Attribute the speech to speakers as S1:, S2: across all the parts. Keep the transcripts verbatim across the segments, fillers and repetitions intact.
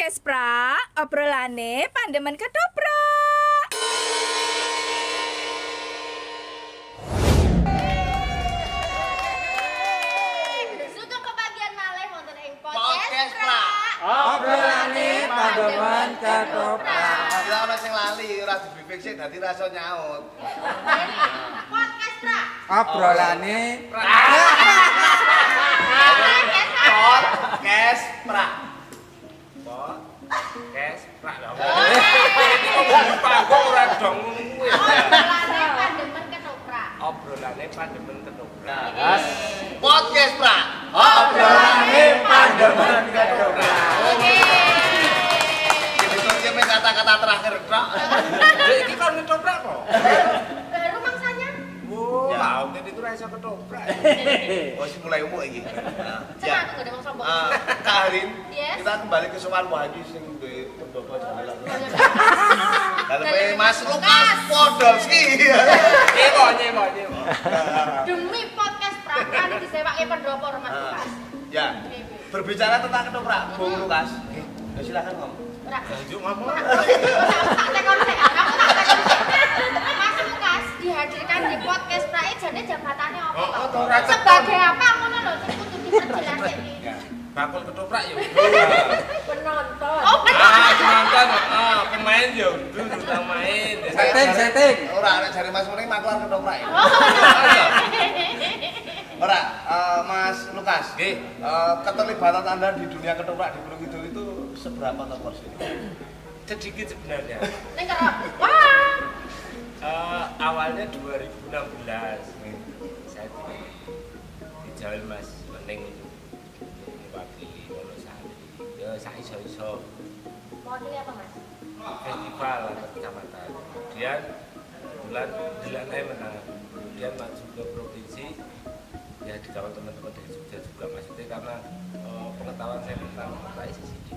S1: podcast pra, obrolane pandemen ketoprak.
S2: Sugeng kebagian malih wonten ing podcast pra.
S3: Obrolane pandemen ketoprak.
S4: Ora ana sing lali, ora dibibik sik dadi rasa nyaut.
S2: Podcast pra.
S3: Obrolane
S4: Podcast pra.
S5: Kes, prak lho. Iki kok panggung ora dong ngono kuwi.
S2: Obrolane pandemen ketoprak.
S5: Obrolane pandemen ketoprak.
S4: Podcast pra.
S3: Obrolane pandemen ketoprak.
S2: Oke.
S4: Itu dia main kata-kata terakhir tok.
S5: Lha iki kon ketoprak kok.
S2: Baru mangsanya.
S5: Wo, lha mungkin itu ra iso ketoprak.
S4: Wis mulai umuk iki. Nah,
S2: Senang
S4: ya.
S2: aku gede wong sombong.
S4: Ah, Karin,
S2: Yes.
S4: kita kembali ke soal Wahyu sing duwe pendopo jane. Daleme Mas Lukas Podolski.
S5: Nyewa, nyewa, nyewa.
S2: Demi podcast pra kan disewake pendopo Mas Lukas.
S4: Ya. Berbicara tentang ketoprak, Bung Lukas. Ya silakan ngomong.
S2: Ora.
S5: Yuk ngomong.
S2: Tak tekon sik, aku tak tekon sik. Mas Lukas dihadirkan di podcast pra jane jabatannya apa?
S5: Oh,
S2: Pak?
S5: oh, ora cetha.
S2: Sebagai apa ngono lho sing kudu diperjelas iki.
S5: Bakul ketoprak ya.
S2: Penonton. Oh,
S5: Ah, penonton, ah, pemain yo, dulu tau main.
S3: setting setting.
S4: Ora nek jare Mas Muning maklar ketoprak. ya. Ora, eh, Mas Lukas.
S5: Nggih.
S4: Eh, keterlibatan Anda di dunia ketoprak di Gunung Kidul itu seberapa toh porsi?
S5: Sedikit sebenarnya.
S2: Ning karo. Wah.
S5: Eh, awalnya dua ribu enam belas saya di, di Jawa Mas Mening itu mewakili Wonosari ya saya iso-iso
S2: Mewakili apa, Mas?
S5: festival atau kecamatan kemudian bulan bulan saya menang kemudian maju ke provinsi ya dikawal teman-teman dari Jogja juga maksudnya karena eh, pengetahuan saya tentang Rai Sisiki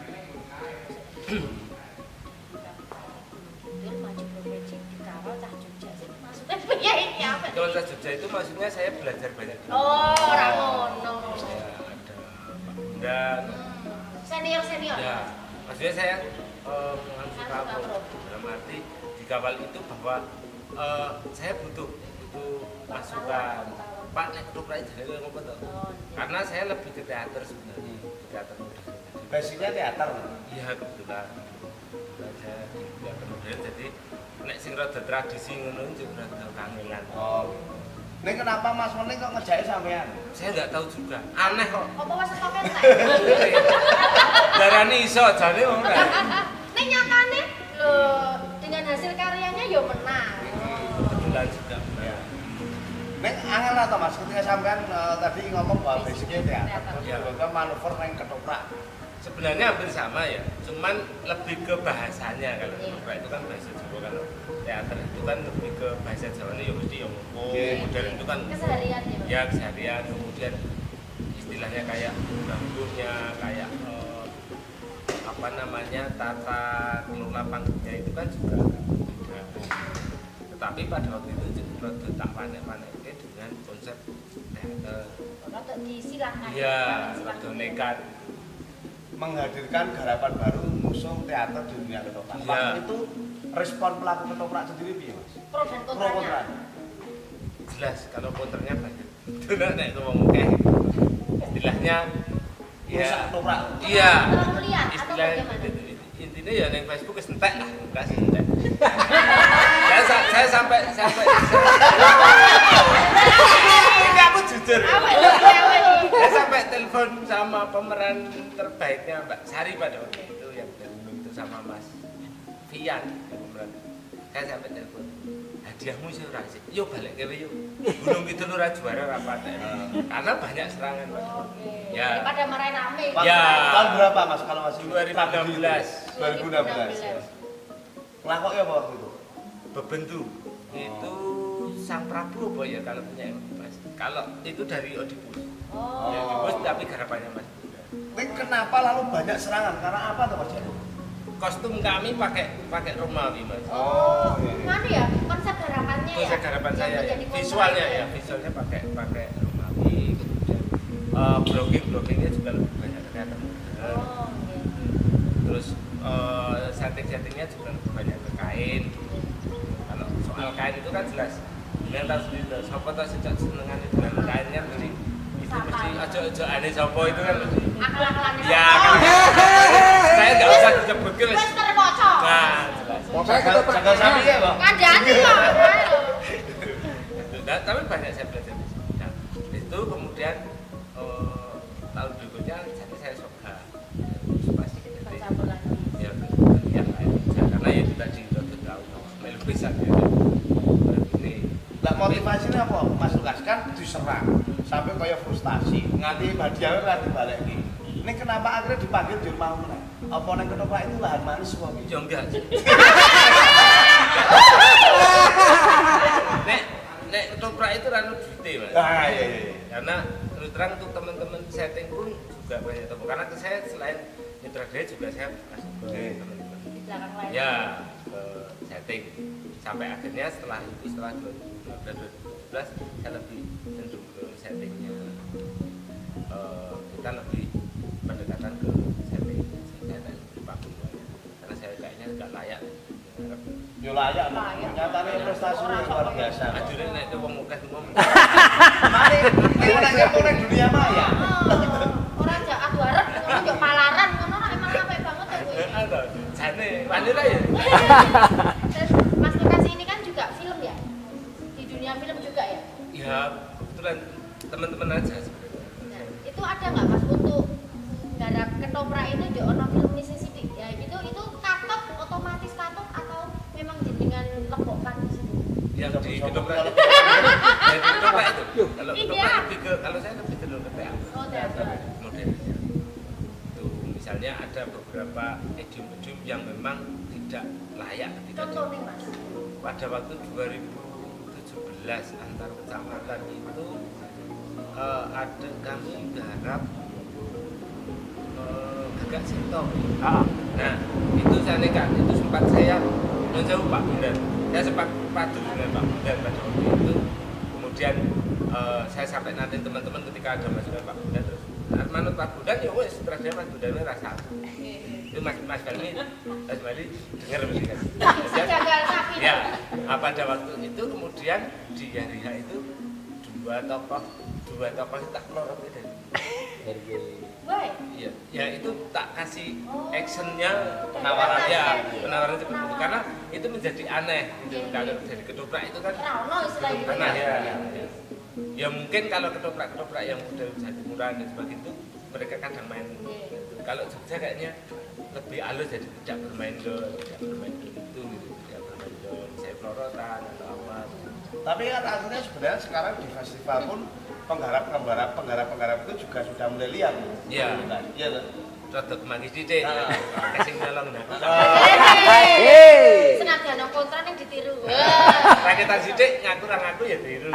S2: Dia maju provinsi dikawal cah Jogja sih. Maksudnya piye iki apa?
S5: kalau saya Jogja itu maksudnya saya belajar banyak
S2: Oh, ora ngono.
S5: saya ada Pak Bundan
S2: Senior-senior.
S5: ya maksudnya saya uh, mengambil
S2: Langsung
S5: kapal
S2: kapal.
S5: dalam arti di kapal itu bahwa uh, saya butuh butuh masukan Pak nek ketoprak jadi ngomong tuh
S2: Oh,
S5: karena saya lebih ke teater sebenarnya ke teater modern
S4: Basicnya teater.
S5: iya kebetulan kebetulan saya di teater modern jadi nek sing rada tradisi ngono juga rada kangenan
S4: Oh. Nih kenapa Mas Muning kok ngejake sampean?
S5: saya nggak tahu juga aneh kok
S2: Apa wis kok entek?
S5: darani iso jane wong kan
S2: Ning nyatane lho dengan hasil karyanya yo menang.
S5: kebetulan juga
S4: Ya. Nek angel atau Mas ketika sampean eh, tadi ngomong bahwa basicnya teater, terus
S5: Ya.
S4: juga manuver neng ketoprak.
S5: sebenarnya hampir sama ya, cuman lebih ke bahasanya kalau ketoprak itu kan bahasa Jawa kan teater itu kan lebih ke bahasa Jawa ya mesti yang
S4: Oke.
S5: modern itu kan
S2: Keseharian ya. Mas?
S5: ya keseharian kemudian istilahnya kayak bangunnya kayak eh, apa namanya tata kelola panggungnya itu kan juga beda. Tetapi pada waktu itu juga tak panek-paneknya dengan konsep teater.
S2: Rada disilangkan.
S5: Iya,
S2: Silangkan.
S5: rada nekat.
S4: Menghadirkan garapan baru mengusung teater di dunia ketoprak.
S5: Iya.
S4: Waktu itu respon pelaku ketoprak sendiri piye, Mas?
S2: Pro dan
S4: Pro
S2: kontranya.
S4: kontra.
S5: Jelas kalau konternya banyak. Itu nek ngomong kayak istilahnya
S4: Rusak
S5: ya
S4: ketoprak.
S5: iya
S2: Terlalu liar atau
S5: istilah
S2: bagaimana?
S5: intinya ya neng Facebook wis entek lah kasih entek saya sa- saya sampai sampai ini aku jujur ya.
S2: Awet lho, awet lho.
S5: Saya sampai telepon sama pemeran terbaiknya Mbak Sari pada waktu itu yang dari itu sama Mas Fian yang pemeran saya sampai telepon hadiahmu sih ora sih yuk balik ke yuk Gunung Kidul ora juara rapat karena banyak serangan Pak.
S2: Oke.
S5: Ya.
S2: Daripada marahin ame.
S4: Waktu-
S5: Ya.
S4: Tahun berapa Mas kalau masih
S5: dua ribu enam belas
S4: dua ribu enam belas. Ngelakoknya apa waktu itu?
S5: Bebendu itu Sang Prabu apa ya kalau punya Mas kalau itu dari Oedipus
S2: Oh.
S5: ya Oedipus tapi garapannya Mas
S4: Nih kenapa lalu banyak serangan? Karena apa tuh Mas?
S5: kostum kami pakai pakai Romawi Mas
S2: Oh,
S4: iya, iya.
S2: mana ya konsep garapannya ya?
S5: konsep garapan
S2: Yang
S5: saya ya
S2: menjadi kontra
S5: visualnya
S2: itu
S5: ya visualnya pakai pakai Romawi kemudian uh, blocking blockingnya juga lebih banyak kelihatan
S2: Oh, iya.
S5: terus uh, setting-settingnya juga banyak ke kain. Kalau soal kain itu kan jelas yang tahu sendiri, sopo tahu sejak senengan itu dengan kainnya mesti itu mesti ojo-ojo aneh sopo itu kan mesti
S2: akal-akalan
S5: ya kan saya nggak usah disebutkan
S2: wes termoco
S5: nah jelas
S3: Pokoknya kita
S4: Jagal sapi ya, Bang.
S2: kandhani kok
S5: nah, tapi banyak saya belajar di situ. Nah, itu kemudian uh, tahun berikutnya jadi saya soga pasti jadi ya yang lain karena ya kita di Dodot tahu melu bisa ya ini
S4: Lah motivasinya apa? Mas Lukas kan diserang sampai kayak frustasi, nganti hadiahnya nganti balik iki. Ini kenapa akhirnya dipanggil di rumah meneh? Apa nang ketoprak itu lahan manis kok iki?
S5: ya enggak nek nek ketoprak itu ranu duite Mas.
S4: Ah iya iya.
S5: Karena terus terang untuk teman-teman setting pun juga banyak temu karena saya selain nyutradara juga saya kasih ke teman-teman
S2: di belakang layar
S5: ya ke setting sampai akhirnya setelah itu setelah dua ribu lima belas dua ribu tujuh belas saya lebih cenderung ke settingnya uh, kita lebih pendekatan ke setting saya tak pakai karena saya kayaknya nggak layak
S4: Yo layak, nyatanya prestasinya luar biasa.
S5: ajurin naik itu wong akeh semua
S4: Mari kita nang nang dunia maya.
S2: orang jak adu arep ngono yo palaran ngono emang apik banget ya gue
S5: ada jane wanita ya
S2: terus Mas Lukas ini kan juga film ya di dunia film juga ya
S5: ya kebetulan teman-teman aja sebenarnya
S2: nah, itu ada nggak Mas untuk garap ketoprak itu di ono film sithik ya gitu itu katok otomatis katok atau memang jenengan lebokkan di situ
S5: yang di ketoprak itu yang di ketoprak itu kalau
S2: Iya.
S5: ketoprak lebih ke kalau saya lebih cenderung ke teater
S2: Oh, teater.
S5: modelnya itu misalnya ada beberapa idiom-idiom yang memang tidak layak ketika di-
S2: contohnya Mas
S5: pada waktu dua ribu tujuh belas antar kecamatan itu eh, ada kami garap eh, Gagak Sintong. Nah itu saya nekat itu sempat saya non jauh Pak Bundan saya sempat padu dengan Pak Bundan pada waktu itu kemudian eh, saya sampai nanti teman-teman ketika ada masukan Pak Bundan terus "Ah, manut Pak Bundan ya wes sutradara Mas Bundan rasa itu Mas Mas Balmi Mas Balmi dengar mesti kan Kemudian-
S2: jagal sapi
S5: ya nah, pada waktu itu kemudian di hari H itu dua tokoh dua tokoh itu tak kelorot itu
S2: Woi
S5: iya ya itu tak kasih
S2: Oh.
S5: actionnya
S2: Penawaran.
S5: ya penawaran seperti itu
S2: Penawaran.
S5: karena itu menjadi aneh gitu.
S2: Iya,
S5: Kalau
S2: iya.
S5: jadi ketoprak itu kan
S2: Rano istilah itu
S5: aneh ya, ya, ya. Ya mungkin kalau ketoprak-ketoprak yang udah jadi murah dan sebagainya itu mereka kadang main
S2: Iya.
S5: kalau Jogja kayaknya lebih halus jadi tidak bermain dol tidak bermain dol itu gitu tidak bermain dol saya pelorotan atau apa
S4: Tapi kan akhirnya sebenarnya sekarang di festival pun penggarap-penggarap penggarap-penggarap itu juga sudah mulai liar.
S5: Iya.
S4: Iya kan?
S5: rada kemangis dicek
S4: Ah.
S5: kasing nolong nah
S2: Hei, senajan ono kontra yang ditiru. Wah.
S5: rakyatan sithik ngaku ra ngaku ya tiru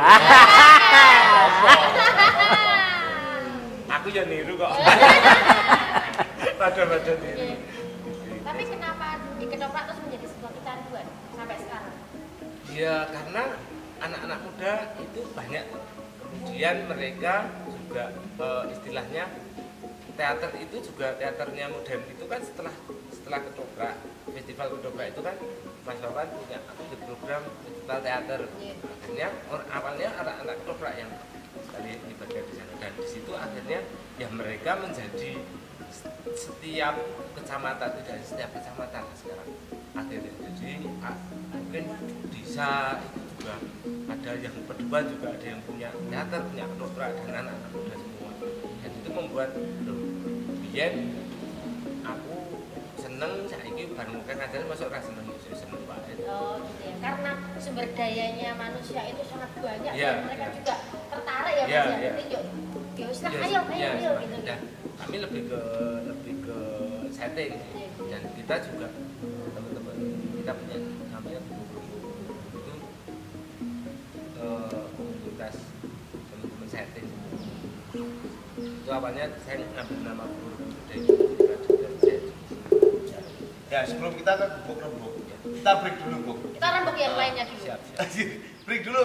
S5: aku ya niru kok pada-pada tiru
S2: Tapi kenapa di ketoprak terus menjadi sebuah kecanduan sampai sekarang?
S5: ya karena anak-anak muda itu banyak kemudian mereka juga eh, istilahnya teater itu juga teaternya modern itu kan setelah setelah ketoprak festival ketoprak itu kan Mas Wawan punya bikin program festival teater akhirnya or, awalnya anak-anak ketoprak yang sekali libatkan di sana dan di situ akhirnya ya mereka menjadi setiap kecamatan tidak setiap kecamatan sekarang akhirnya jadi ah, mungkin desa itu juga ada yang berdua juga ada yang punya teater punya ketoprak dan anak-anak muda semua dan itu membuat loh biyen aku seneng saiki bareng mungkin ngajar masuk ra seneng saya seneng banget
S2: Oh, gitu ya. Karena sumber dayanya manusia itu sangat banyak
S5: Ya,
S2: dan mereka
S5: ya.
S2: juga tertarik ya Mas
S5: Ya,
S2: ya.
S5: ya.
S2: Jadi yuk, ya wis lah,
S5: Ya,
S2: ayo, ayo,
S5: ya,
S2: ayo
S5: semakin.
S2: gitu.
S5: Dan kami lebih ke lebih ke setting
S2: Iya.
S5: dan kita juga teman-teman kita punya namanya grup itu eh, komunitas teman-teman setting itu awalnya saya ngambil nama grup itu dari dari setting.
S4: Ya sebelum kita ke gubuk rembuk, kita break dulu Buk.
S2: Kita rembuk yang lainnya dulu.
S5: Siap, siap.
S4: Break dulu.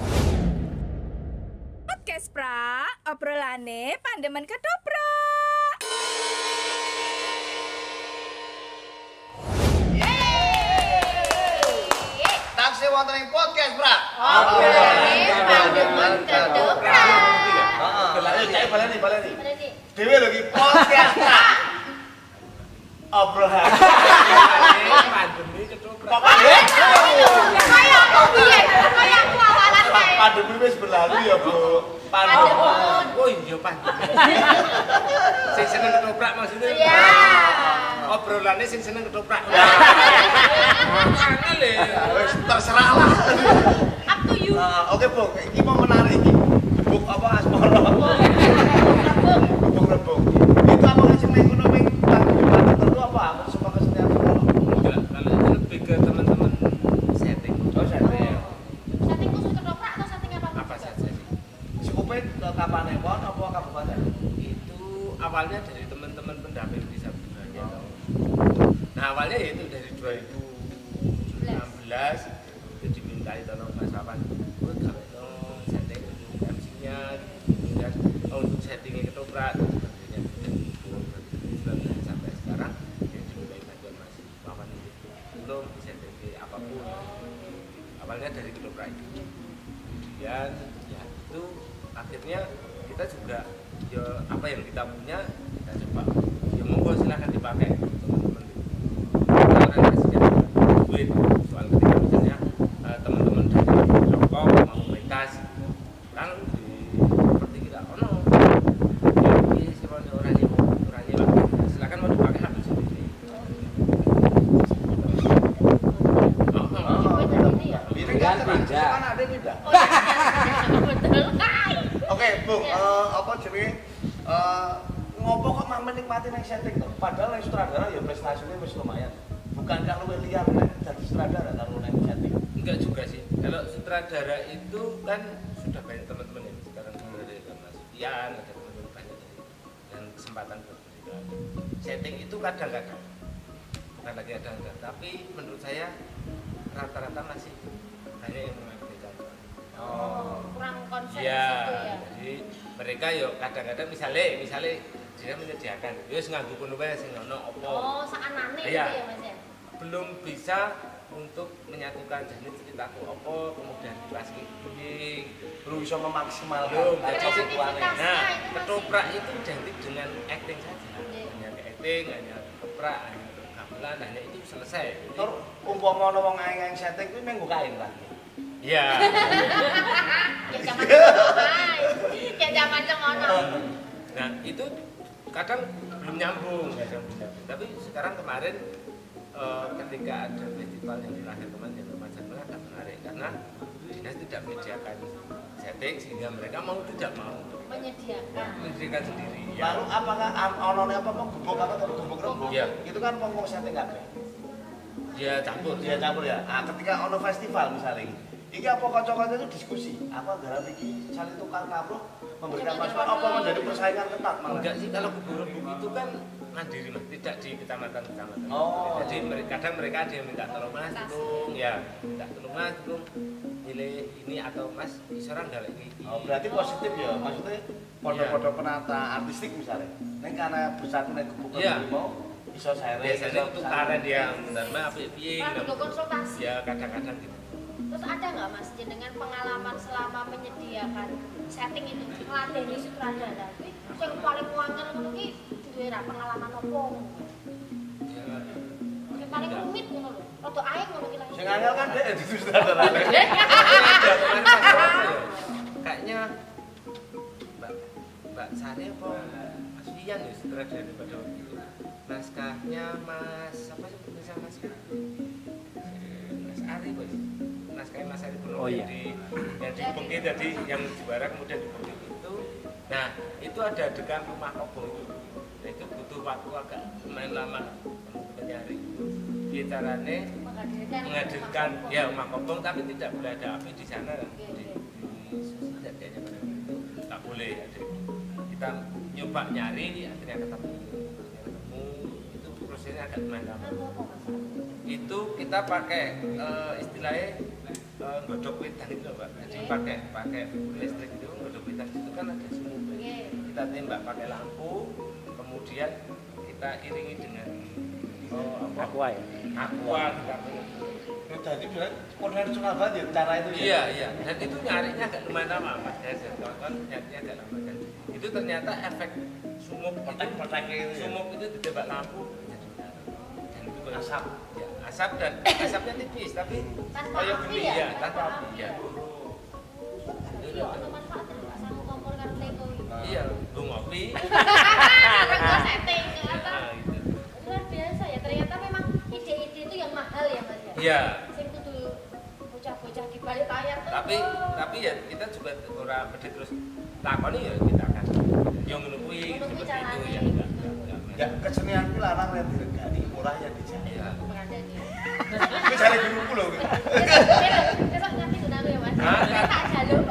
S1: Podcast pra, obrolane pandemen ketoprak.
S4: wonten ing podcast, Bra.
S2: Obrolane Pandemen Ketoprak.
S4: Heeh. Lah cek baleni baleni.
S2: Berarti
S4: Dewe lho iki podcast, Bra. Obrolan.
S5: Pandemi ketoprak.
S4: Kok pandemi?
S2: kaya aku piye? Kaya aku awalan kae.
S4: Pandemi wis berlalu ya, Bu. Pandemi.
S5: Oh iya pandemi. Sing seneng ketoprak maksudnya.
S2: Iya.
S5: Obrolannya sing seneng ketoprak. Angel le.
S4: Wis terserah lah.
S2: Up to you.
S4: Nah, oke, Bu. Iki mau menarik iki. Gebuk apa asmara? Gebuk rebung. Itu apa sing ning kono ping panggilan tertentu apa? Apa semua kesenian kono?
S5: Enggak, kalau itu lebih ke teman-teman setting.
S4: Oh, setting.
S2: Setting khusus ketoprak atau setting apa?
S5: Apa saja sih?
S4: Cukupe ke Kapanewon apa kabupaten?
S5: Itu awalnya dari teman-teman pendamping disabilitas. Nah awalnya ya itu dari dua ribu enam belas itu dimintai tolong Mas Papan buat gawe no setting untuk M C-nya, kemudian oh, untuk settingnya ketoprak dan sebagainya. Dan dua ribu sembilan belas sampai sekarang yang dimintai bantuan Mas Papan itu belum setting apapun. Awalnya dari ketoprak itu. Kemudian ya itu akhirnya kita juga ya apa yang kita punya kita coba ya monggo silahkan dipakai teman-teman kita kan kasihnya duit soal ketika misalnya uh, teman-teman dari rokok mau metas kan di seperti kita oh no ya ini siapa orang yang orang yang silahkan mau dipakai habis sendiri oh, oh.
S4: Ini kan
S3: Pindah.
S4: kan ada pindah.
S2: Oh, iya. Betul.
S4: Oke, Bu, eh, apa jenenge? Eh, ngopo kok mah menikmati nang setting to? Padahal nang sutradara ya prestasinya wis lumayan. Bukankah luwih liar nek dadi sutradara karo nang setting?
S5: enggak juga sih kalau sutradara itu kan sudah banyak teman-teman ya sekarang ada yang Mas Ian ada teman-teman banyak dan kesempatan berkegiatan setting itu kadang-kadang bukan lagi kadang-kadang tapi menurut saya rata-rata masih banyak yang mengambil contoh.
S2: Oh, kurang konsep
S5: Iya,
S2: situ ya.
S5: jadi mereka yo kadang-kadang misalnya misalnya dia menyediakan, yo nganggo kono wae sing ono opo.
S2: Oh, sakanane gitu
S5: Iya.
S2: ya Mas ya.
S5: Belum bisa untuk menyatukan jenis ceritaku opo, kemudian dipasang kuning.
S4: Belum bisa memaksimalkan
S5: Belum,
S4: karena
S5: jadi
S4: situasinya.
S2: kreativitas.
S5: Nah,
S2: itu masih-
S5: ketoprak itu identik dengan acting saja.
S2: Iya.
S5: Hanya ke acting, hanya ketoprak, hanya gamelan, hanya itu selesai. Jadi,
S4: Tur umpama ana wong aeng setting kuwi menggo kain lah.
S5: ya.
S2: Ya zaman semono. Ya zaman semono.
S5: Nah, itu kadang belum nyambung, kadang belum nyambung. Tapi sekarang kemarin eh, ketika ada festival yang di lahir kemarin yang Remaja Merah agak menarik karena dinas tidak menyediakan setting sehingga mereka mau tidak mau
S2: Menyediakan.
S5: menyediakan sendiri.
S4: Lalu apakah ono apa apa gebuk apa atau gebuk rembuk?
S5: Iya.
S4: Itu kan wong setting kabeh.
S5: Ya campur.
S4: Dia campur ya. Ah, ketika ono festival misalnya iki apa kanca-kanca itu diskusi. Apa garap iki saling tukar kabruh memberikan masukan apa menjadi persaingan ketat malah.
S5: Enggak sih kalau kebun rembuk itu kan mandiri mas, tidak di kecamatan-kecamatan.
S4: Oh.
S5: Jadi mereka kadang mereka ada yang minta tolong mas, tolong ya, minta tolong mas, tolong pilih ini atau mas, isoran enggak lagi.
S4: Oh, berarti positif ya. Maksudnya podo-podo penata artistik misalnya. Nek karena bersatu nek gebuk
S5: Iya.
S4: rembuk mau iso saya
S5: Biasanya untuk taren yang benar mah apa piye
S2: Kan juga konsultasi.
S5: ya kadang-kadang gitu.
S2: Terus ada nggak Mas dengan pengalaman selama menyediakan setting itu ngeladeni sutradara kuwi sing paling wangel ngono ki duwe ra pengalaman opo?
S5: Ya,
S2: Sing paling rumit ngono lho. Rada aek ngono ki lah.
S4: Sing angel kan dhek di sutradara.
S5: ada kemarin pas apa ya? Kayaknya Mbak Mbak Sari apa Mas Wian ya sutradara pada waktu itu. Naskahnya Mas apa sih penulisnya Mas Mas Ari bos. Naskahnya Mas Ari belum
S3: Oh, iya.
S5: di yang di Bengki tadi yang juara kemudian di Bengki itu. Nah itu ada adegan rumah kobong itu. Nah, itu butuh waktu agak lumayan lama untuk mencari. Dia caranya
S2: Menghadirkan
S5: menghadirkan ya rumah kobong tapi tidak boleh ada api di sana di, di sosial pada waktu itu tak boleh ada kita nyoba nyari akhirnya ketemu akhirnya ketemu itu prosesnya agak lumayan lama itu kita pakai eh, istilahnya eh, godok witan itu loh, Pak. Jadi pakai pakai listrik itu godok witan itu kan ada semua kita tembak pakai lampu kemudian kita iringi dengan oh, apa?
S3: Aqua ya.
S5: Aqua kita
S4: jadi bilang konvensional banget ya cara itu ya.
S5: Iya, iya. Dan itu nyarinya agak lumayan lama, Mas. Saya tonton nyarinya agak lama kan. Itu ternyata efek sumuk
S4: Petek-petek itu ya.
S5: Sumuk itu ditembak lampu jadi udara. Dan itu
S4: Asap.
S5: Ya, asap dan asapnya tipis tapi
S2: Tanpa
S5: kayak
S2: api
S5: geni
S2: ya?
S5: ya, tanpa api ya.
S2: Iya, ono manfaat lho sangu kompor karo teko iki.
S5: Iya, gue ngopi.
S2: Rego setting apa?
S5: Nah, gitu.
S2: Luar biasa ya, ternyata memang ide-ide itu yang mahal ya Mas ya.
S5: Iya.
S2: Sing kudu bocah-bocah di balik layar tuh.
S5: Tapi tapi ya kita juga ora mesti terus takoni ya kita kan. Yo ngono kuwi
S2: Ngono kuwi
S5: seperti itu
S2: carane.
S5: ya. enggak, enggak, enggak.
S4: Ya kesenian ku larang yang diregani, murah yang dijaya.
S5: Iya.
S2: Pengandani.
S4: Itu cari guruku loh.
S2: Besok nganti gunaku ya Mas.
S5: Ah,
S2: Saya tak jaluk.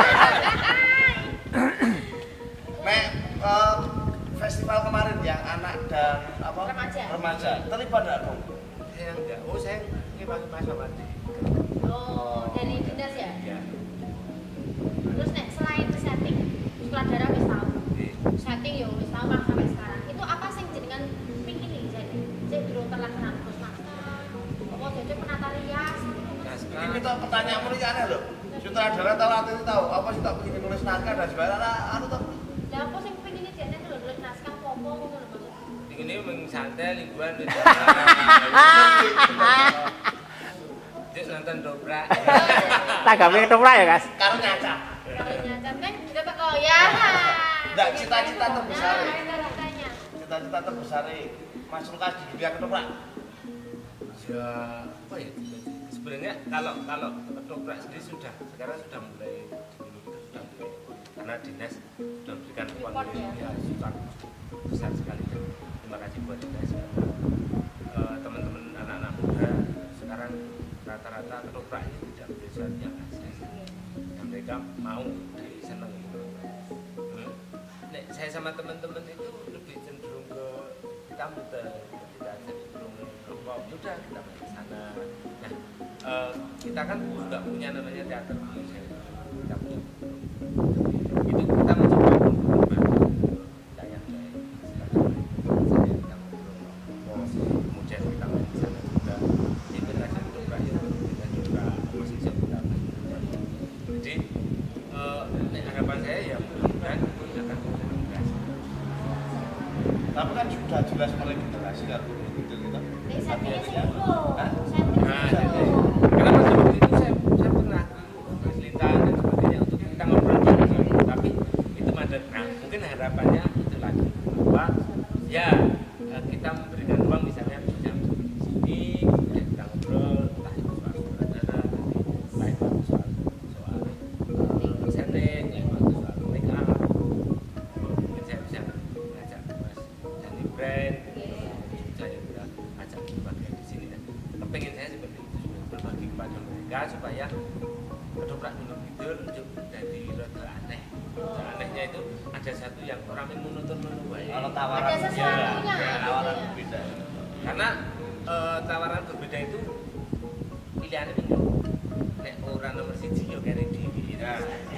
S4: Nek eh, festival kemarin yang anak dan apa
S2: Remaja.
S4: remaja terlibat enggak dong?
S5: Saya enggak. Oh, saya ngimangi Mas sama Andi.
S2: Oh, dari dinas ya?
S5: Iya.
S2: Terus nek selain setting, sutradara wis tahu.
S5: Di
S2: Setting yo wis tahu kan sampai sekarang. Itu apa sing jenengan pingin nih jadi? Sing durung terlaksana terus naskah. Apa jadi penata rias?
S5: naskah.
S4: Ini kita pertanyaanmu ini aneh loh. Sutradara tahu atau tahu apa sih tak ingin nulis naskah dan sebagainya. Anu tak
S2: Lah apa sing pingin jane lho nulis naskah apa ngono lho Mas.
S5: Ini meng santai lingkungan di Terus nonton dobrak.
S3: Tak gawe ketoprak ya, Guys.
S4: karo nyaca.
S2: Kalau nyanyi kan dapat oh ya.
S4: Nggak, cita-cita terbesar ya?
S2: Nah, cita-citanya.
S4: Cita-cita terbesar Mas Lukas di dunia ketoprak.
S5: Ya, apa ya? Sebenarnya kalau kalau ketoprak sendiri sudah sekarang sudah mulai dulu itu sudah mulai karena dinas sudah memberikan uang
S2: Support ya?
S5: ya sudah besar sekali dan terima kasih buat dinas karena eh, teman-teman anak-anak muda sekarang rata-rata ketoprak ini tidak menjadi sesuatu yang asing dan mereka mau dan senang gitu. Hmm. Nek, saya sama teman-teman itu lebih cenderung ke kita muter kita cenderung rokok sudah kita main ke sana. Nah, eh, kita kan juga punya namanya teater Indonesia. Kita punya itu kita mencoba untuk kita yang baik sekarang kita ngobrol kemudian kita main di sana juga itu aja untuk rakyat kita juga posisi kita jadi eh, harapan saya ya mudah-mudahan itu akan berhasil.
S4: Tapi kan sudah jelas mulai generasi kan gitu gitu.
S2: Nek settingnya sing
S4: ya.
S2: dulu.
S4: Hah?
S2: Setting
S5: Nah,
S2: sing
S5: jadi,
S2: dulu.
S5: karena pada waktu itu saya, saya pernah Mas Lintan dan sebagainya untuk kita ngobrol bareng, tapi itu mandat. Nah, mungkin harapannya itu lagi bahwa ya eh, kita memberikan ruang misalnya jam di sini, kemudian kita ngobrol entah itu soal sutradara, lain waktu soal soal eh, setting, lain waktu soal make up, mungkin saya bisa ngajak Mas Dani Brand, saya juga ajak bagian di sini dan kepengen saya seperti itu berbagi kepada mereka supaya ketoprak Gunung Kidul jadi rada aneh. Rada anehnya itu ada satu yang orang yang monoton menuai.
S4: Kalau tawaran
S2: Ada sesuatunya,
S4: ya,
S2: gitu
S4: tawaran
S2: ya.
S4: berbeda.
S5: Karena eh, tawaran berbeda itu pilihannya bingung. Nek orang nomor siji yo kene dhewe.
S4: Ya.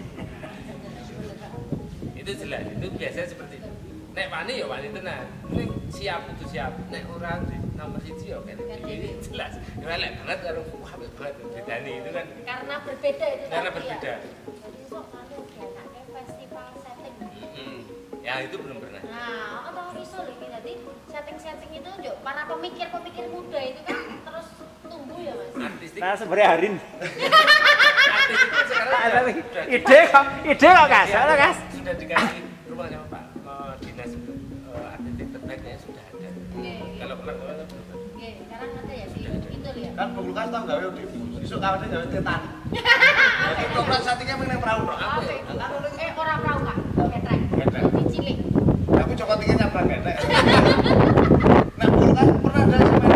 S5: Itu jelas, itu biasanya seperti itu. Nek wani ya wani tenan. Nek siap itu siap. Nek orang di nomor siji ya kene dhewe jelas. Ya elek banget karo wah apik banget bedane itu kan.
S2: Karena berbeda itu
S5: Karena
S2: tadi ya.
S5: berbeda.
S2: Jadi sok anu dianake festival setting.
S5: Mm-mm. Ya itu belum pernah.
S2: Nah, apa iso lho iki dadi setting-setting itu yo para pemikir-pemikir muda itu kan terus tumbuh ya Mas.
S5: Artistik.
S3: Nah, sebenarnya Harin.
S5: Artis itu sekarang sudah, sudah
S3: Ide kok, ide kok, Gas.
S5: sudah-
S3: Halo, Gas.
S5: Sudah dikasih rumah sama Pak eh, dinas untuk eh, artistik terbaiknya sudah ada.
S2: Oke.
S5: Kalau pernah belum ada.
S2: Oke, sekarang ada ya di itu lho ya.
S4: Kan Bung Lukas tau gawe di besok kawannya gawe tetan. Jadi ketoprak settingnya meneng perahu tok.
S2: Apa itu? Eh ora perahu Kak, getrek.
S4: Getrek.
S2: Di cilik.
S4: Aku cokot tinggi nyabrak getek. Nah, Bung Lukas pernah ada sama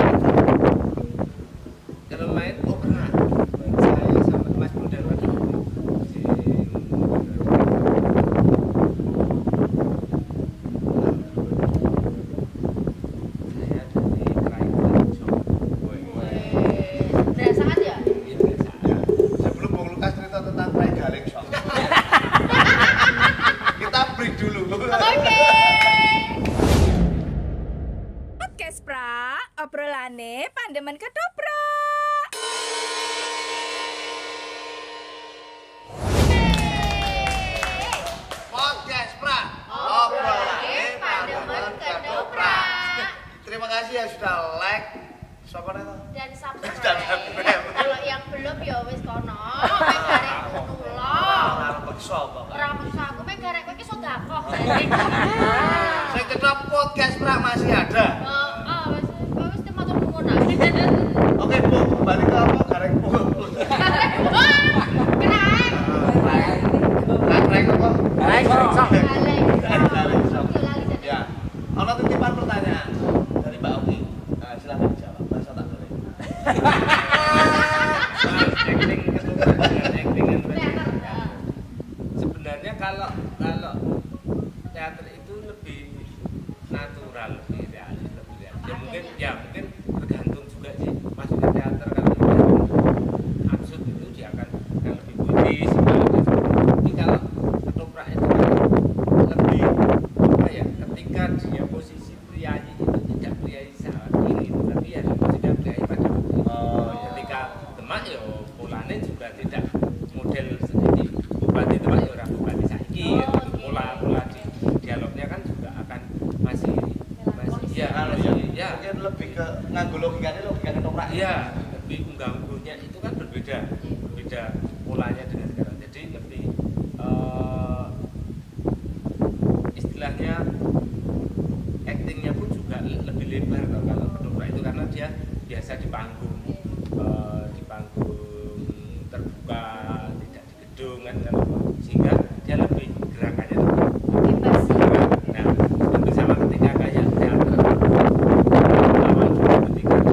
S5: Kalau main, oh pernah. Saya sama Mas Bro dan Mas Bro. Si saya dari Kerajaan Jawa.
S2: Berasa kan ya?
S5: Iya, biasa.
S4: sebelum Bung Lukas cerita tentang Rai Galing Shop. Kita break dulu.
S2: Oke.
S1: Podcast pra, obrolane pandemen ketoprak.
S4: kasih yang sudah like. Siapa itu?
S2: Dan
S4: Dan
S2: subscribe.
S4: subscribe.
S2: Kalau yang belum ya wis kono, mek garek ngono lho.
S4: Arep bekso apa?
S2: Ora mesti aku mek garek kowe iki sedekah.
S4: Saya tetap podcast pra masih ada.
S2: Heeh, wis kowe wis matur nuwun.
S4: Oke, Bu, kembali ke apa? Garek Bu.
S2: Garek. Garek.
S4: Garek apa?
S3: Garek sok.
S2: Garek.
S4: Garek sok.
S2: Lali jadi.
S4: Ya. Ono titipan pertanyaan dari Mbak Oki. Nah, silakan dijawab. Masa tak boleh.
S5: Acting ketoprak dengan actingan tadi.
S2: Teater. Heeh.
S5: Sebenarnya kalau kalau teater itu lebih natural, lebih realis, lebih realis. Ya mungkin ya mungkin tergantung juga sih. Maksudnya teater kalau dia absurd itu dia akan akan lebih puitis. Tapi kalau ketoprak itu kan lebih apa ya? Ketika dia posisi priayi itu tidak priayi saat ini, tapi ya sudah priayi pada waktu itu.
S4: Oh, iya.
S5: Ketika Demak ya polanya juga tidak model seperti bupati Demak ya orang bupati saiki
S2: Oh,
S5: gitu.
S2: gitu.
S5: pola pola di dialognya kan juga akan masih masih ya
S4: Kalau ya,
S5: masih ya
S4: mungkin lebih ke nganggo logikanya logika ketoprak.
S5: iya lebih mengganggunya itu kan berbeda berbeda polanya dengan sekarang jadi lebih eh, istilahnya actingnya pun juga lebih lebar kalau kalau ketoprak itu karena dia biasa di panggung eh, di panggung terbuka tidak di gedung kan kalau sehingga dia lebih gerakannya lebih
S2: Bebas sih.
S5: nah tentu sama ketika kayak teater awal dulu ketika di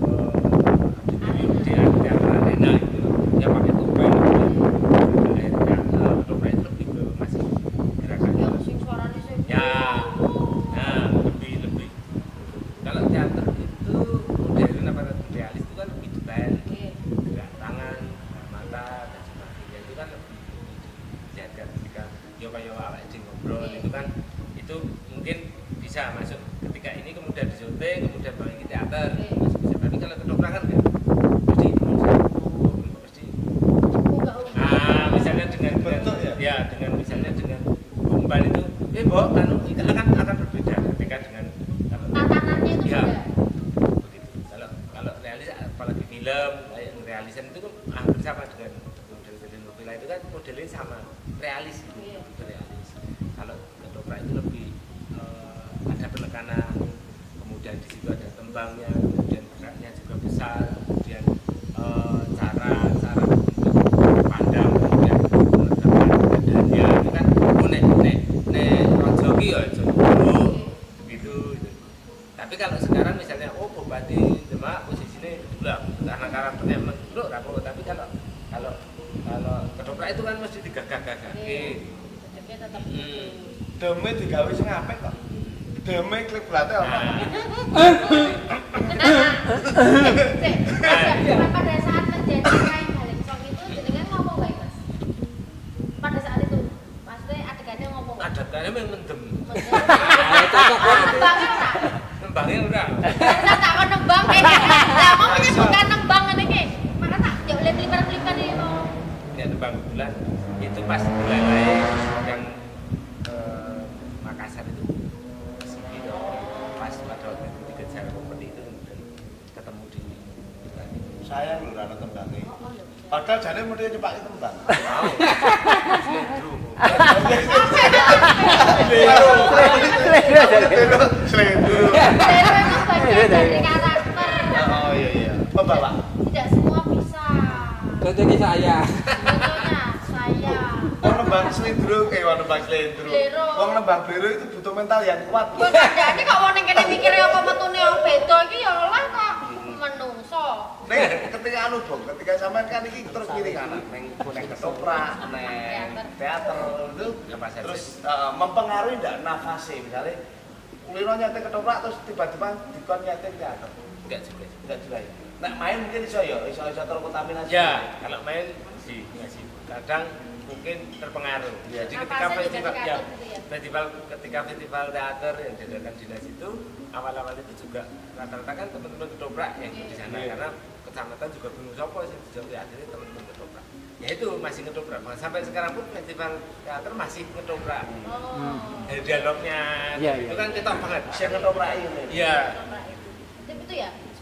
S5: eh, di teater arena itu dia pakai topeng akhirnya eh, topeng itu lebih ke masih gerakannya
S2: Yang sing suarane sing.
S5: ya nah lebih lebih kalau teater itu modern apa realis itu kan lebih detail
S2: Oke.
S5: gerak tangan gerak mata dan sebagainya itu kan lebih dijaga ketika yo kayak awak di ngobrol itu kan itu mungkin bisa masuk ketika ini kemudian disyuting kemudian balik ke teater masih bisa tapi kalau ketoprak kan enggak mesti mesti
S2: Unggah-unggah.
S5: ah misalnya dengan dengan
S4: Bentuk ya?
S5: ya dengan misalnya dengan umpan itu eh bawa anu itu akan akan berbeda ketika dengan kalau
S2: Tatanannya itu
S5: ya
S2: beda.
S5: begitu kalau kalau realis apalagi film kayak realisan itu kan hampir sama dengan model-model novela itu kan modelnya sama realis gitu
S2: Iya.
S5: itu realis kalau ketoprak itu lebih eh, ada penekanan kemudian di situ ada tembangnya kemudian geraknya juga besar kemudian eh, cara cara untuk pandang kemudian menegakkan badannya itu kan oh, nek nek nek rojo ki ya aja dulu gitu gitu. Tapi kalau sekarang misalnya oh Bupati Demak posisinya dulu karena karakternya memang dulu rapuh tapi kalau kalau kalau ketoprak itu kan mesti digagah-gagah.
S2: Bentuknya tetap
S5: Hmm.
S4: Deme digawe sing apik kok. Deme klip blate apa?
S2: Sik, pada pada saat terjadi kain balik song itu jenengan ngomong baik mas. Pada saat itu, maksudnya adegannya ngomong.
S5: Ada kayaknya memang mendem.
S2: Nembangnya ora.
S5: Nembangnya udah.
S2: Saya tak mau nembang kayak lah mau menyebutkan nembang ngene iki. Maka tak yo oleh pelipar-pelipar itu.
S5: Ya tembang bulan itu pas mulai yang ke Makassar itu masih gitu. Pas pada waktu itu dikejar kompeti itu kemudian ketemu di Bali.
S4: Saya lho ora tembange. Padahal jane mesti nyepaki tembang.
S5: Wow. Slendro.
S4: Slendro.
S2: Lero itu bagian dari karakter.
S4: Oh iya iya. Pembawa.
S2: Tidak semua bisa.
S3: Contohnya saya.
S2: Contohnya saya.
S4: Wong nembang slendro, eh wong nembang slendro.
S2: Blero.
S4: Wong nembang blero itu butuh mental yang kuat.
S2: Yo kandhane kok wong ning kene mikire apa metune beda iki ya lah kok menungso.
S4: Nek ketika anu dong, ketika sampean kan iki terus kiri kanan, neng neng ketoprak, neng teater itu
S5: Ya, pas
S4: terus eh, mempengaruhi ndak nafasnya misalnya Lino nyeting ketoprak terus tiba-tiba dikon nyeting teater.
S5: Enggak juga.
S4: Enggak juga ya. Nek main mungkin iso ya, iso iso terkontaminasi.
S5: Ya, kalau main sih masih kadang mungkin terpengaruh.
S4: Ya.
S5: Jadi ketika
S2: Nafasnya
S5: festival
S2: juga
S5: ya,
S2: diatur gitu ya?
S5: festival ketika festival teater yang diadakan dinas itu awal-awal itu juga rata-rata kan teman-teman ketoprak yang di sana
S4: Iya.
S5: karena kecamatan juga bingung sopo sih jadi akhirnya teman-teman ketoprak. Ya itu masih ketoprak. Sampai sekarang pun festival teater masih ketoprak.
S2: Oh.
S5: Dari dialognya
S3: Iya,
S5: itu
S3: iya.
S5: kan ketok banget.
S4: Sing ketoprak ini.
S5: Iya.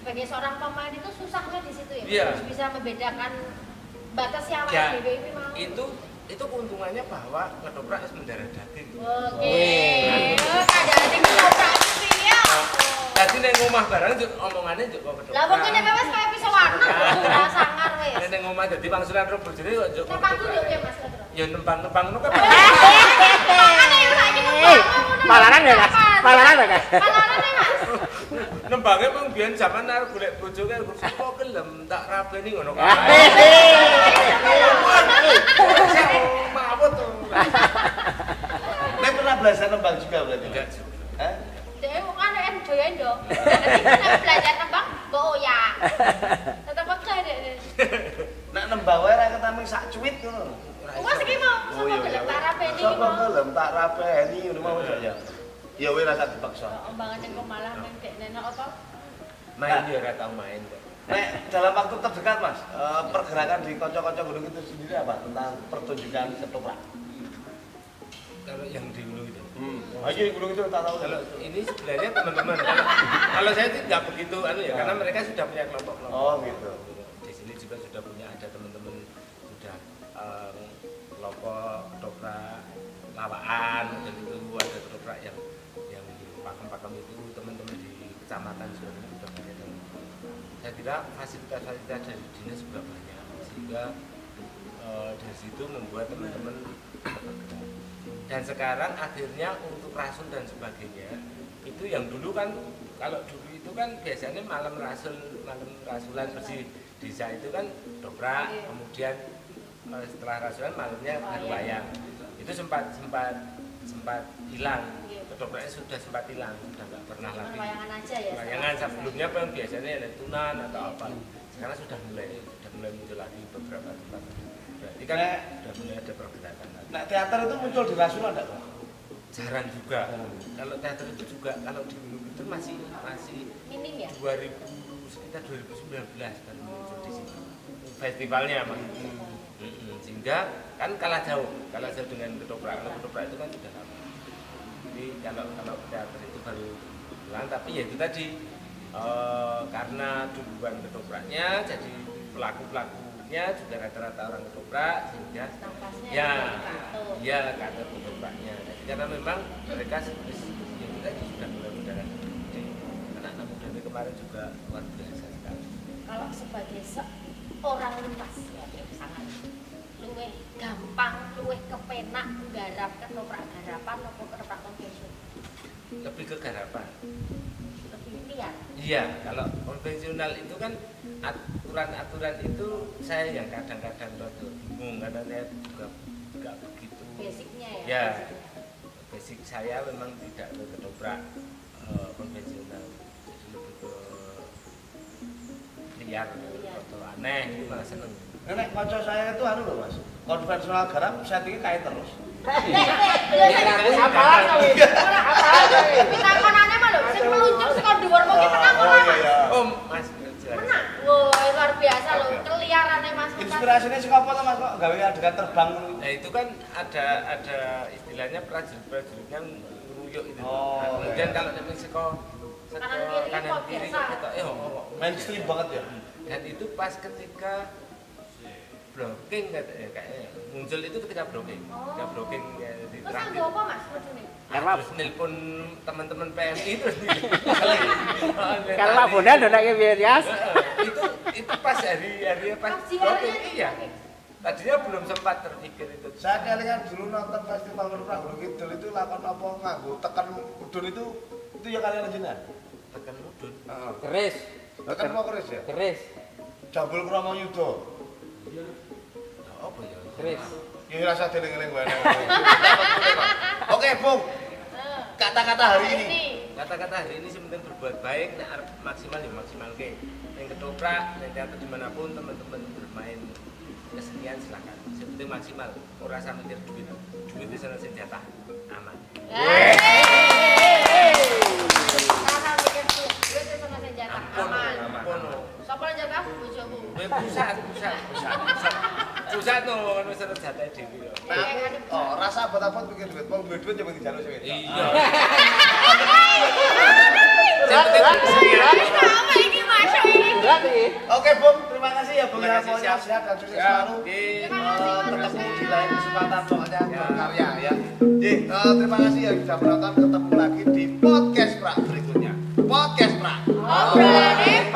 S2: sebagai seorang pemain itu susahnya di situ ya.
S5: Iya.
S2: Harus bisa membedakan batas yang
S5: Ya,
S2: awake dhewe iki mau.
S5: itu itu keuntungannya bahwa ketoprak harus mendarah daging.
S2: Oke. Oh, kadang-kadang ketoprak iki ya.
S5: Tadi neng omah barang juk omongane juk kok ketoprak.
S2: Lah wong kene wis kaya pisau warna ora sangar wis.
S5: Nek neng omah dadi wangsulan ro bojone kok juk
S2: Nek pangku yo ya Mas Katro.
S5: ya nembang-nembang ngono kan.
S2: Makane yo saiki nembang.
S6: Palaran ya, Mas? Palaran ya, Mas?
S2: Palaran ya, Mas.
S5: Nembangnya mung biyen zaman arep golek bojo kae kok gelem tak rabeni ngono kan. Mawut to.
S4: Nek pernah belajar nembang juga berarti?
S5: Enggak juga.
S4: Hah?
S2: Dhewe wong kan en joyo endo. Nanti kita belajar nembang mbok ya. Tetep peka dek.
S4: Nek nembang wae ra ketemu sak cuit ngono.
S2: Wes iki mau sapa gelem tak rapeni iki
S4: Sapa
S2: mau.
S4: gelem tak rapeni ngono mau ya. Ya wis rasa dipaksa.
S2: Ombangan kok malah nang dek nenek apa?
S5: Main ya ora tau main kok.
S4: Nek dalam waktu terdekat Mas, eh, pergerakan di kocok-kocok gunung itu sendiri apa tentang pertunjukan ketoprak?
S5: Kalau yang di gunung itu.
S4: Hmm. Ayo gunung itu tak tahu.
S5: Kalau ini sebenarnya teman-teman kalau, kalau saya sih nggak begitu anu ya, karena mereka sudah punya kelompok-kelompok.
S4: Oh gitu.
S5: Di sini juga sudah punya ada teman-teman sudah um, kelompok ketoprak lawaan dan itu ada ketoprak yang yang di pakem-pakem itu teman-teman di kecamatan sudah sudah banyak. Dan saya kira fasilitas-fasilitas dari dinas juga banyak sehingga uh, dari situ membuat teman-teman bergerak. Dan sekarang akhirnya untuk rasul dan sebagainya itu yang dulu kan kalau dulu itu kan biasanya malam rasul malam rasulan bersih desa itu kan ketoprak, kemudian eh, setelah rasulan malamnya baru wayang. Itu sempat sempat sempat hilang, ketopraknya sudah sempat hilang, sudah nggak pernah lagi.
S2: Wayangan aja ya.
S5: Wayangan sebelumnya kan biasanya ada tunan atau apa, sekarang sudah mulai sudah mulai muncul lagi beberapa tempat. Berarti kan sudah mulai ada pergerakan.
S4: Nah teater itu muncul di Rasulan enggak, Pak?
S5: Jarang juga. Kalau teater itu juga kalau di gunung itu masih masih
S2: Minim ya.
S5: dua ribu sekitar dua ribu sembilan belas baru muncul di sini. Festivalnya Mas. Mm-mm. Sehingga kan kalah jauh, kalah jauh dengan ketoprak. Kalau ketoprak itu kan sudah lama. Jadi kalau kalau teater itu baru pulang, tapi ya itu tadi eh, karena duluan ketopraknya jadi pelaku-pelakunya juga rata-rata orang ketoprak sehingga
S2: Nafasnya
S5: ya
S2: jatuh.
S5: ya kata ketopraknya. Jadi karena memang mereka sebenarnya tadi sudah mulai mendarat. Anak-anak muda ini kemarin juga luar biasa sekali.
S2: Kalau sebagai seorang lintas ya sangat luwih gampang, luwih kepenak nggarap ketoprak garapan apa ketoprak konvensional.
S5: Lebih ke garapan.
S2: Lebih liar.
S5: Iya, kalau konvensional itu kan aturan-aturan itu saya yang kadang-kadang rada bingung karena saya juga nggak begitu.
S2: Basicnya ya.
S5: Ya, basic saya memang tidak ke ketoprak eh, konvensional, jadi lebih ke liar atau aneh itu malah seneng.
S4: Nek kanca saya itu anu loh Mas, konvensional garap settingnya kayak terus.
S6: Apalan kali? Apalan kali?
S2: Pinakonane mah lho sing meluncur saka dhuwur kok ki menang ora Mas.
S5: Om, Mas, jelas.
S2: Menang. Wah, luar biasa lho keliarane Mas.
S4: Inspirasinya sih apa tuh Mas kok gawe adegan terbang ngono?
S5: Nah itu kan ada ada istilahnya prajurit-prajuritnya ngeruyuk itu.
S4: Oh,
S5: Nah, kemudian
S4: iya.
S5: kalau dari seko seko
S2: Kanan kiri
S5: kanan
S2: kok
S5: kiri
S2: biasa.
S5: kita eh oh, oh,
S4: Mainstream banget ya.
S5: dan itu pas ketika blocking katanya kayaknya muncul itu ketika blocking. Ketika blocking ya, di
S2: Terus
S5: terakhir.
S2: nggo apa Mas bojone?
S6: Karena
S5: Terus nelpon teman-teman P M I terus
S6: kalau Pak Bondan udah kayak biar ya.
S5: itu itu pas hari hari pas
S2: Pas jiwanya
S5: blocking
S2: di
S5: iya.
S2: blocking.
S5: Tadinya belum sempat terpikir itu.
S4: Saya kelingan dulu nonton festival ketoprak Gunung Kidul itu lakon apa nganggo tekan udun itu itu ya kalian jenengan.
S5: Tekan mudun.
S4: Heeh.
S3: Keris,
S4: Tekan mau keris ya.
S3: keris,
S4: Jambul Kromo Yudo.
S5: Apa ya?
S3: keris.
S4: Ya rasa deling-eling wae. Oke, Bung. Kata-kata hari ini.
S5: Kata-kata hari ini sebenarnya berbuat baik, nek arep maksimal ya maksimal ke. Yang ketoprak, yang teater dimanapun teman-teman bermain kesenian silakan. Sebenarnya maksimal, ora usah mikir duit. Duit itu sana senjata aman.
S2: Karena mikir duit itu sama senjata aman.
S5: Ampun.
S2: Sapa yang jaga bojomu?
S5: Kowe pusat, pusat, pusat. Pusat no, kan wis ana jatah dhewe yo.
S4: Oh, rasa abot-abot mikir duit. Wong duwe duit ya mesti jaluk sing wedok.
S5: Iya. Sebenarnya kesenian.
S2: Apa iki Mas? masuk ini.
S4: Oke, Bung, terima kasih ya, Bung.
S5: Terima kasih,
S4: Pokoknya
S5: siap.
S4: sehat dan sukses
S5: Ya,
S4: selalu.
S5: oke.
S4: Eh,
S2: Terima kasih, Mas.
S4: Ketemu di lain kesempatan soalnya
S5: Ya.
S4: berkarya ya. Jadi, eh, terima kasih yang sudah menonton. Ketemu lagi di podcast Pra berikutnya. Podcast Pra.
S2: Obrolan